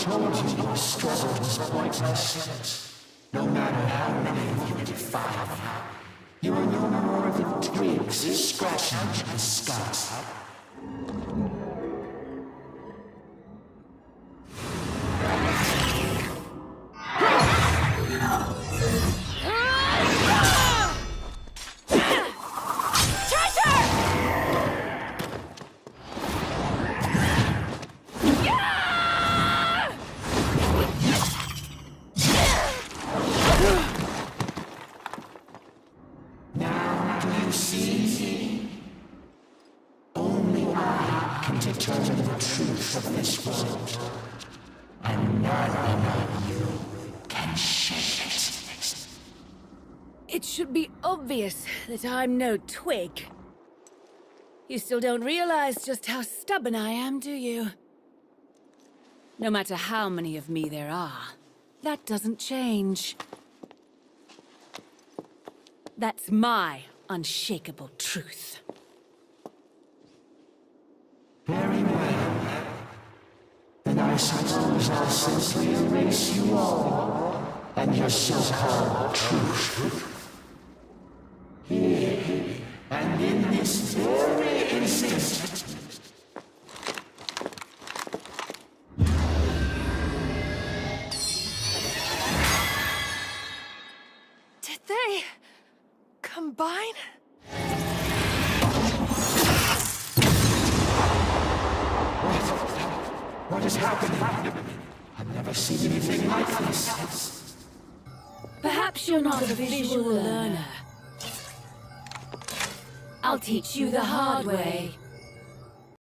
told you your struggle was pointless. No matter how many of you defy me, you are no more than twigs scratching the sky. Determine the truth of this world, and none of you can shake it. It should be obvious that I'm no twig. You still don't realize just how stubborn I am, do you? No matter how many of me there are, that doesn't change. That's my unshakable truth. Very well. Then I suppose I'll simply erase you all, and your so-called truth. Here, and in this very instant. Did they combine? What is happening? I've never seen anything like this. Perhaps you're not a visual learner. I'll teach you the hard way.